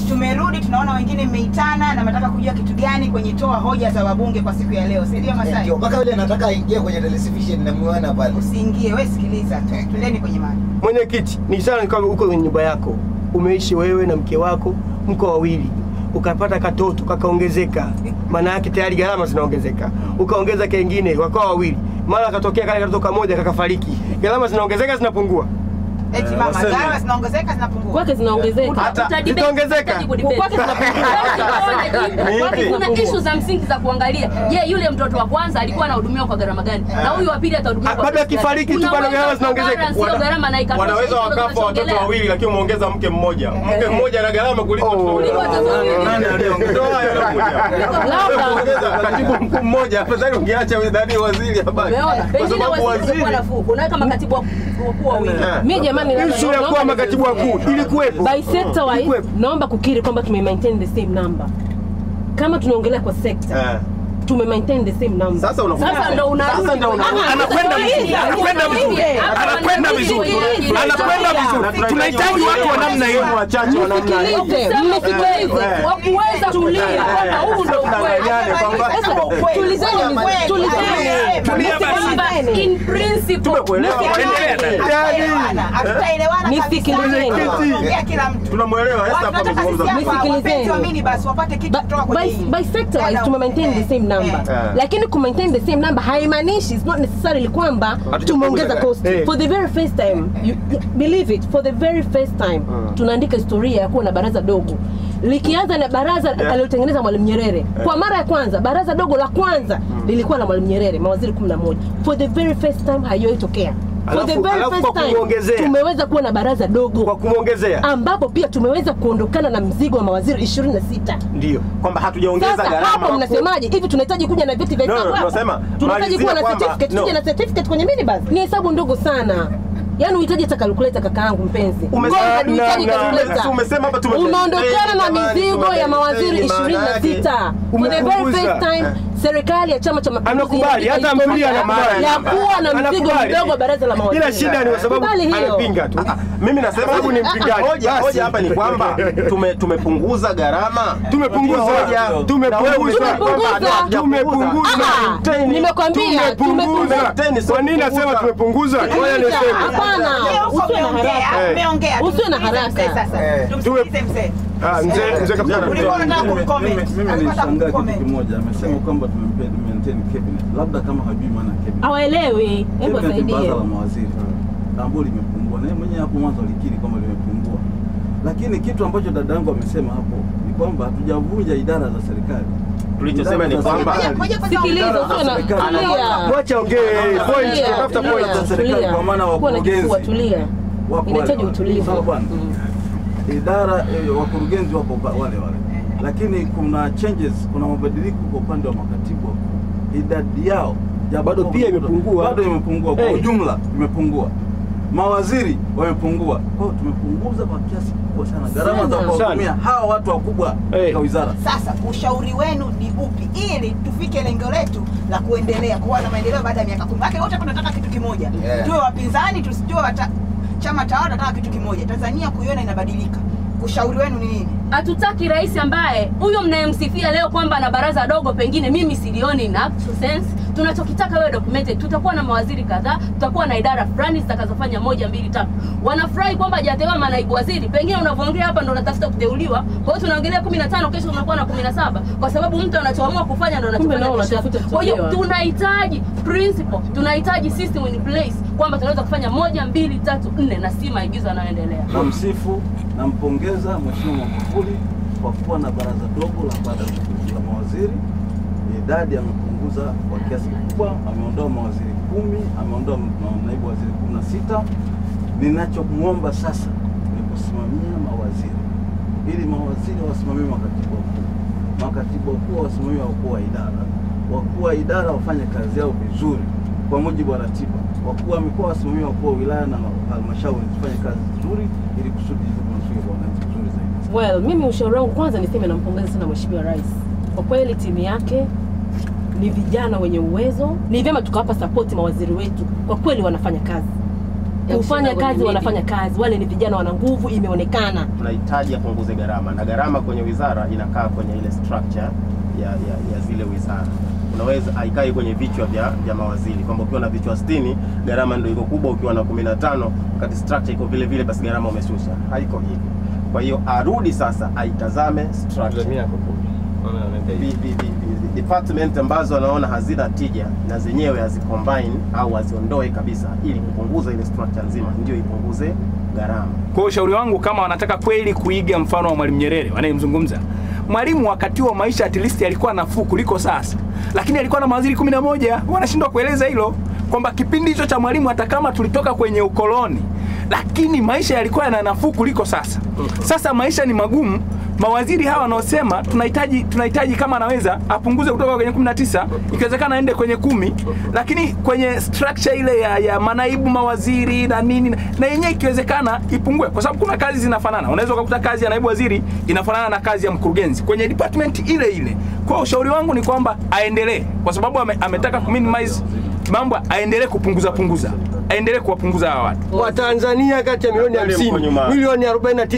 tumerudi tunaona wengine mmeitana na nataka kujua kitu gani kwenye toa hoja za wabunge kwa siku ya leo. Sio Masai? Ndio, mpaka yule anataka aingie kwenye television na muone pale. Usiingie, wewe sikiliza tu. Twendeni kwenye mada. Mwenyekiti, ni sana kama uko kwenye nyumba yako. Umeishi wewe na mke wako, mko wawili. Ukapata katoto kakaongezeka. Maana yake tayari gharama zinaongezeka. Ukaongeza kingine wakawa wawili. Mara katokea kale katoto kamoja kakafariki. Gharama zinaongezeka zinapungua. Eti mama, gharama zinaongezeka zinapungua. Kwake zinaongezeka. Zitaongezeka. Kwake zinapungua. Kuna issue za msingi za kuangalia. Je, yule mtoto wa kwanza alikuwa anahudumiwa kwa gharama gani? Na huyu wa pili atahudumiwa kwa bado akifariki tu bado gharama zinaongezeka. Gharama na ikatoka. Wanaweza wakafa watoto wawili lakini umeongeza mke mmoja. Mke mmoja ana gharama kuliko watoto wawili. Nani aliongeza? Katibu mkuu mmoja afadhali ungeacha ndani waziri habari. Kwa sababu waziri kuna kama katibu wakuu wawili. Mimi jamani issue ya kuwa makatibu wakuu ilikuwepo. By sector wise naomba kukiri kwamba tume maintain the same number. Kama tunaongelea kwa sector tume maintain the same number. Sasa ndo anakwenda vizuri. Anakwenda vizuri. Tunahitaji watu wa namna hiyo wachache wa namna hiyo. Msikilize. Wakuweza tulia kwamba huu ndo ukweli. Tulizeni. In principle. Hatutaelewana. Nisikilizeni. Kila mtu. Tunamuelewa Esther hapa kuzungumza. Nisikilizeni. Waamini basi wapate kitu kutoka kwenye hii. By sector wise tume maintain the same number. Lakini ku maintain the same number haimaanishi it's not necessarily kwamba tumeongeza cost. For the very first time, you believe it, for the very first time tunaandika historia ya kuwa na baraza dogo. Likianza na baraza alilotengeneza Mwalimu Nyerere. Kwa mara ya kwanza baraza dogo la kwanza lilikuwa na Mwalimu Nyerere, mawaziri 11. For the very first time haiyotokea. For the very first time tumeweza kuwa na baraza dogo kwa kumuongezea, ambapo pia tumeweza kuondokana na mzigo wa mawaziri 26. Ndio kwamba hatujaongeza gharama. Hapo mnasemaje? Hivi tunahitaji kuja na vyeti vya hesabu hapa? Tunahitaji kuwa na certificate, tuje na certificate kwenye mini basi. Ni hesabu ndogo sana. Yaani uhitaji hata calculator kakaangu mpenzi. Unahitaji calculator. Umesema hapa umeondokana na mizigo ya mawaziri 26. For the very first time serikali ya Chama cha Mapinduzi anakubali, hata amerudia na mara ya kuwa na mzigo mdogo baraza la mawaziri. Ila shida ni kwa sababu anapinga tu. Mimi nasema sababu ni mpingaji. Hoja hapa ni kwamba tumepunguza gharama. Tumepunguza. Nimekwambia tumepunguza. Kwa nini nasema tumepunguza? Ngoja niseme. Hapana. Usiwe na haraka. Umeongea. Usiwe na haraka. Sasa. Tumsikilize mzee. Mzee kapitana. Ulikuwa unataka kucomment. Mimi nilishangaa kitu kimoja. Amesema kwamba maintain cabinet. Labda kama hajui maana cabinet. Hawaelewi. Hebu saidie. Baraza la mawaziri ambalo limepungua. Na yeye mwenyewe hapo mwanzo alikiri kwamba limepungua. Lakini kitu ambacho dadangu amesema hapo ni kwamba hatujavunja idara za serikali. Tulichosema ni kwamba sikiliza, usiwe na tulia. Wacha ongee point, tafuta point za serikali kwa maana wakurugenzi. Tulia. Inahitaji utulivu. Idara wakurugenzi wako wale. Lakini kuna changes, kuna mabadiliko kwa upande wa makatibu. Idadi yao bado pia imepungua. Bado imepungua kwa ujumla, imepungua. Mawaziri wamepungua. Kwa hiyo tumepunguza kwa kiasi kikubwa sana gharama za kuhudumia hawa watu wakubwa katika wizara. Sasa ushauri wenu ni upi ili tufike lengo letu la kuendelea kuwa na maendeleo baada ya miaka 10? Wake wote tunataka kitu kimoja. Tuwe wapinzani, tusijue chama tawala tunataka kitu kimoja. Tanzania kuiona inabadilika. Ushauri wenu ni nini? Hatutaki rais ambaye huyo mnayemsifia leo kwamba ana baraza dogo, pengine mimi silioni in actual sense. Tunachokitaka wewe documented. Tutakuwa na mawaziri kadhaa, tutakuwa na idara fulani zitakazofanya 1, 2, 3. Wanafurahi kwamba hajateua manaibu waziri. Pengine unavyoongea hapa ndo unatafuta kuteuliwa. Kwa hiyo tunaongelea 15, kesho tunakuwa na 17 kwa sababu mtu anachoamua kufanya ndo anachofanya. Kwa hiyo tunahitaji principle, tunahitaji system in place kwamba tunaweza kufanya 1, 2, 3, 4 na si maigizo yanayoendelea. Namsifu, nampongeza Mheshimiwa Magufuli kwa kuwa na baraza dogo la mawaziri. Idadi amepunguza kwa kiasi kikubwa, ameondoa mawaziri 10, ameondoa naibu waziri 16. Ninachomuomba sasa ni kusimamia mawaziri, ili mawaziri wasimamie makatibu wakuu, makatibu wakuu wasimamie wakuu wa idara, wakuu wa idara wafanye kazi yao vizuri kwa mujibu wa ratiba, wakuu wa mikoa wasimamie wakuu wa wilaya na halmashauri zifanye kazi nzuri ili kusudi tunafika kwa wananchi vizuri zaidi. Well, mimi ushauri wangu kwanza niseme nampongeza sana Mheshimiwa Rais. Kwa kweli timu yake ni vijana wenye uwezo. Ni vyema tukawapa support mawaziri wetu. Kwa kweli wanafanya kazi. kufanya kazi, wanafanya kazi. Wale ni vijana wana nguvu, imeonekana. Tunahitaji apunguze gharama, na gharama kwenye wizara inakaa kwenye ile structure ya zile wizara. Unaweza haikai kwenye vichwa vya mawaziri, kwamba ukiwa na vichwa 60 gharama ndio iko kubwa, ukiwa na 15 wakati structure iko vile vile basi gharama umeshusha. Haiko hivyo. Kwa hiyo arudi sasa aitazame structure. Department ambazo anaona hazina tija na zenyewe hazicombine au haziondoe kabisa, ili kupunguza ile structure nzima, ndio ipunguze gharama. Kwa ushauri wangu, kama wanataka kweli kuiga mfano wa Mwalimu Nyerere wanayemzungumza, Mwalimu wakati wa maisha at least alikuwa nafuu kuliko sasa, lakini alikuwa na mawaziri 11. Wanashindwa kueleza hilo, kwamba kipindi hicho cha Mwalimu hata kama tulitoka kwenye ukoloni, lakini maisha yalikuwa yana nafuu kuliko sasa. Sasa maisha ni magumu. Mawaziri hawa wanaosema tunahitaji kama anaweza apunguze kutoka kwenye 19, ikiwezekana aende kwenye 10, lakini kwenye structure ile ya manaibu mawaziri na nini, na yenyewe ikiwezekana ipungue, kwa sababu kuna kazi zinafanana. Unaweza kukuta kazi ya naibu waziri inafanana na kazi ya mkurugenzi kwenye department ile ile. Kwa ushauri wangu ni kwamba aendelee, kwa sababu ametaka kuminimize mambo, aendelee kupunguza, aendelee kuwapunguza hawa watu. Wa Tanzania kati ya milioni 50, milioni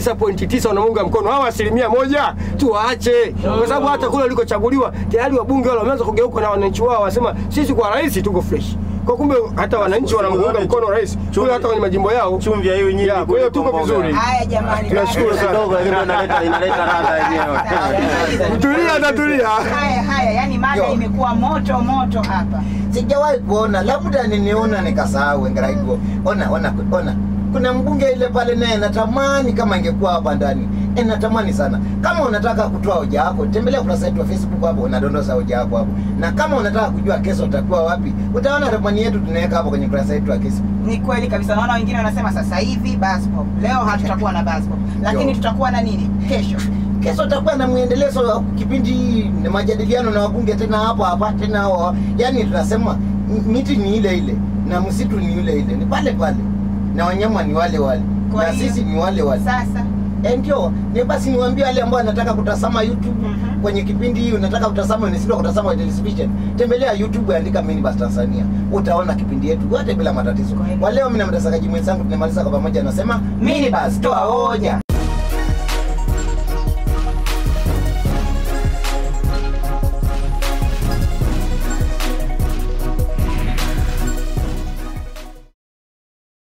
49.9 wanamunga mkono. Hawa 1% tuwaache, kwa sababu hata kule walikochaguliwa tayari wabunge wale wameanza kugeuka na wananchi wao wasema sisi kwa rais tuko fresh. Kwa kumbe hata wananchi wanamunga mkono rais kule hata kwenye majimbo yao. Chumvi hiyo nyingi. Kwa hiyo tuko vizuri. Haya jamani. Tunashukuru sana. Kidogo ndio inaleta ladha yenyewe. Tulia. Haya, yani mada imekuwa moto hapa. Sijawahi kuona, labda niniona nikasahau ngaraigo. Ona. Kuna mbunge ile pale naye natamani kama ingekuwa hapa ndani. Natamani sana. Kama unataka kutoa hoja yako, tembelea kurasa yetu ya Facebook hapo, unadondosa hoja yako hapo. Na kama unataka kujua kesho utakuwa wapi, utaona ramani yetu tunaweka hapo kwenye kurasa yetu ya Facebook. Ni kweli kabisa. Naona wengine wanasema sasa hivi bus pop. Leo hatutakuwa na bus pop. Lakini tutakuwa na nini? Kesho tutakuwa na muendelezo wa kipindi na majadiliano na wabunge tena hapa tena hao. Yaani tunasema miti ni ile na msitu ni ile. Ni pale. Na wanyama ni wale. Na sisi ni wale. Sasa ndio ni basi niwaambie wale ambao wanataka kutazama YouTube kwenye kipindi hii, unataka kutazama ni sio kutazama television, tembelea YouTube, andika Minibus Tanzania, utaona kipindi yetu yote bila matatizo. Kwa leo mimi na mtazamaji mwenzangu tunamaliza kwa pamoja, nasema Minibus toa hoja.